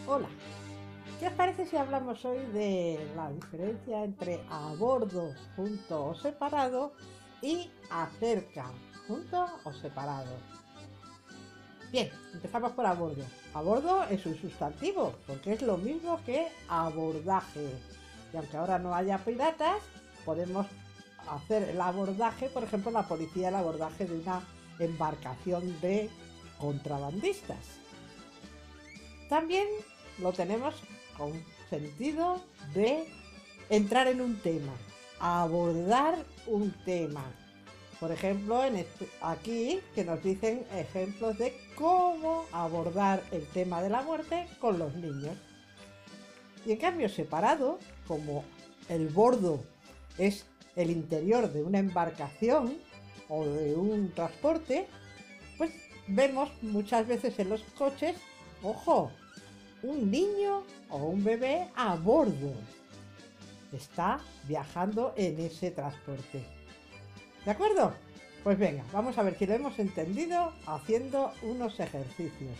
Hola, ¿qué os parece si hablamos hoy de la diferencia entre a bordo, junto o separado y acerca, junto o separado? Bien, empezamos por a bordo. A bordo es un sustantivo, porque es lo mismo que abordaje. Y aunque ahora no haya piratas, podemos hacer el abordaje, por ejemplo, la policía, el abordaje de una embarcación de contrabandistas. También lo tenemos con sentido de entrar en un tema, abordar un tema. Por ejemplo, aquí que nos dicen ejemplos de cómo abordar el tema de la muerte con los niños. Y en cambio separado, como el bordo es el interior de una embarcación o de un transporte, pues vemos muchas veces en los coches, ojo, un niño o un bebé a bordo. Está viajando en ese transporte. ¿De acuerdo? Pues venga, vamos a ver si lo hemos entendido haciendo unos ejercicios.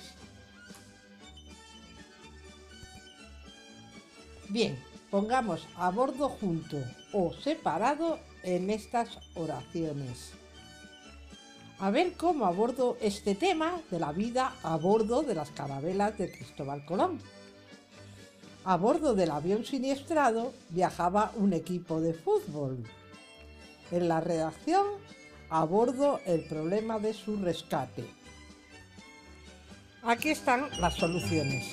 Bien, pongamos a bordo junto o separado en estas oraciones. A ver cómo abordo este tema de la vida a bordo de las carabelas de Cristóbal Colón. A bordo del avión siniestrado viajaba un equipo de fútbol. En la redacción abordo el problema de su rescate. Aquí están las soluciones.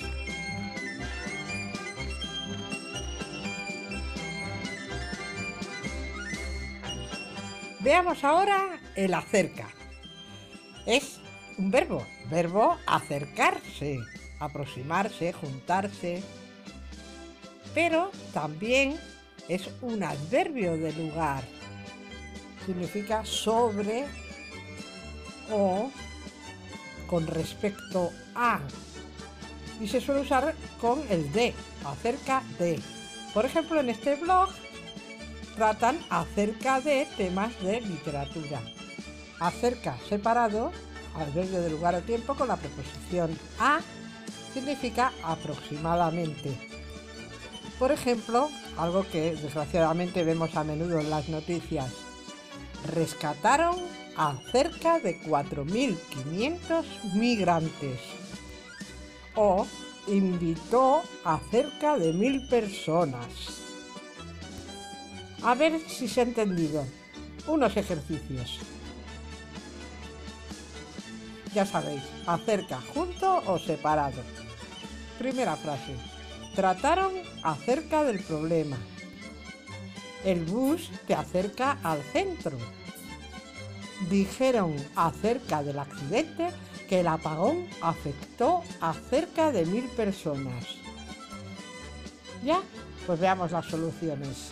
Veamos ahora el acerca. Es un verbo acercarse, aproximarse, juntarse. Pero también es un adverbio de lugar. Significa sobre o con respecto a. Y se suele usar con el de, acerca de. Por ejemplo, en este blog tratan acerca de temas de literatura. Acerca separado, adverbio de lugar o tiempo con la preposición a, significa aproximadamente. Por ejemplo, algo que desgraciadamente vemos a menudo en las noticias. Rescataron a cerca de 4.500 migrantes. O invitó a cerca de 1.000 personas. A ver si se ha entendido. Unos ejercicios. Ya sabéis, acerca, junto o separado. Primera frase. Trataron acerca del problema. El bus te acerca al centro. Dijeron acerca del accidente que el apagón afectó a cerca de 1.000 personas. ¿Ya? Pues veamos las soluciones.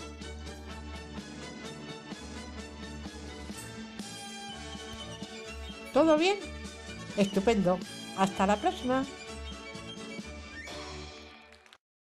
¿Todo bien? Estupendo. Hasta la próxima.